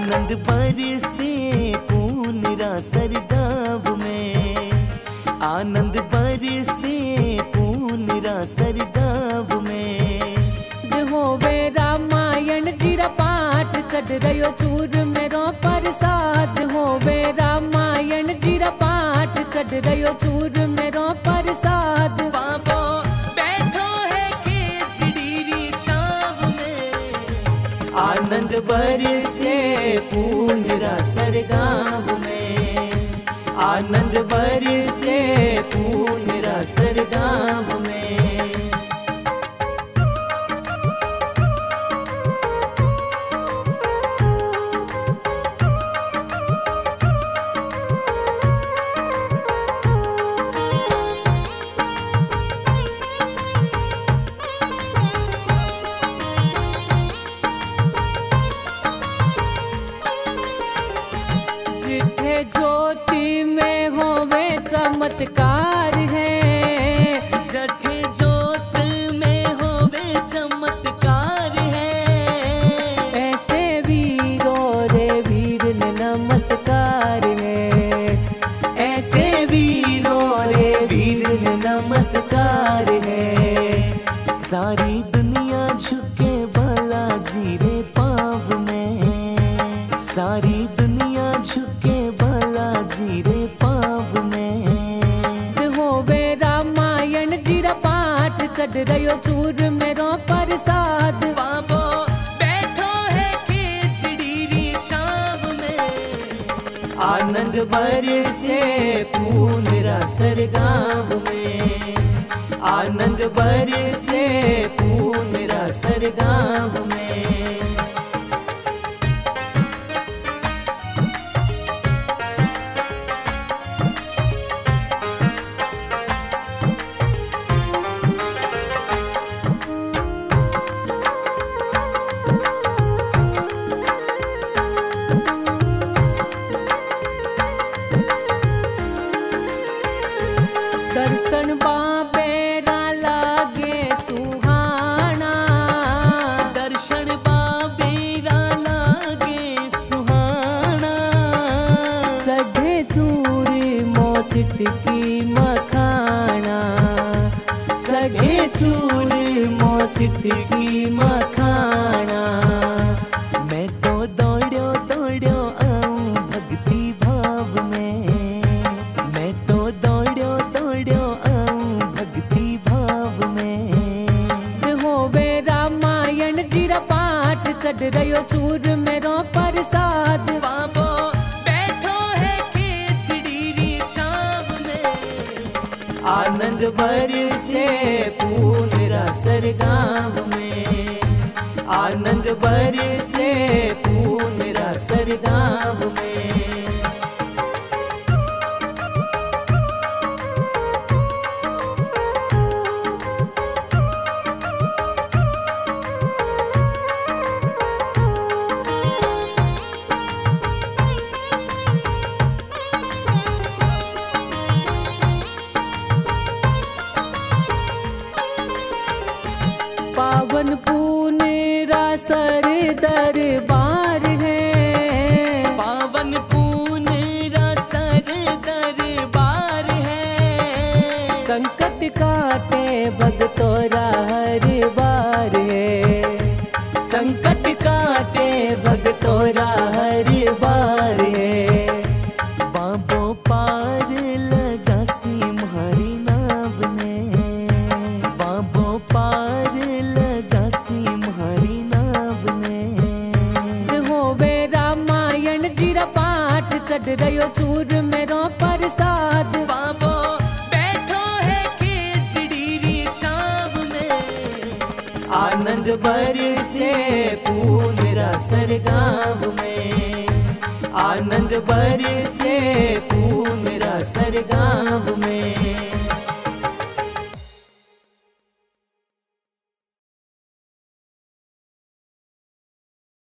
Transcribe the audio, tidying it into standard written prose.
आनंद बरसे पूनरा सरगाव में, आनंद बरसे पूनरा सरगाव में। होवे रामायण जीरा पाठ चढ़ रयो चूर मेरो प्रसाद। होवे रामायण जीरा पाठ चढ़ रयो चूर मेरो प्रसाद। बाबो बैठो है खिचड़ी छाव में, आनंद बरसे पूनरा सरगाव में, आनंद बरसे पूनरा सरगाव में। जिथे ज्योति में होवे चमत्कार है, जठे जोत में होवे चमत्कार है। ऐसे वीरो रे वीर ने नमस्कार है, ऐसे वीरो रे वीर ने नमस्कार है। सारी दुनिया झुके बालाजी रे पाव में, सारी दुनिया झुके बालाजी रे पाव में। होवे रामायण जीरा पाठ चढ़ रयो चूर मेरो प्रसाद। बाबो बैठो है खिचड़ी छाव में, आनंद बरसे पूनरा सरगाव में, आनंद बरसे पूनरा सरगाव में। दर्शन बाबेरा लागे सुहाना, दर्शन बाबेरा लागे सुहाना। चढ़े चूरी मोचिट की मखाना, चढ़े चूरी मोचिट की मखाना। मैं तो दौड़ो दौड़ो आऊं भक्ति भाव में, मैं तो दौड़ो दौड़ो आऊं भक्ति भाव में। होवे रामायण जीरा पाठ चढ़ रयो चूर मेरो प्रसाद। बाबो बैठो है खिचड़ी छाव में, आनंद बरसे पूनरा सरगाव में, आनंद बरसे पूनरा सरगाव में। पावन पूनरा सर दरबार है, पावन पूनरा सर दरबार है। संकट काटे भगतोरा हर बार है, संकट काटे भगतोरा हर बार है। बाबो पार लगा सिम्हारी नाव में, बाबो पार लगा सिम्हारी नाव में। होवे रामायण जीरा पाठ चढ़ रयो चूर मेरो प्रसाद। बाबो बैठो है खिचड़ी छाव में, आनंद बरसे पूनरा सरगाव में, आनंद बरसे पूनरा सरगाव में।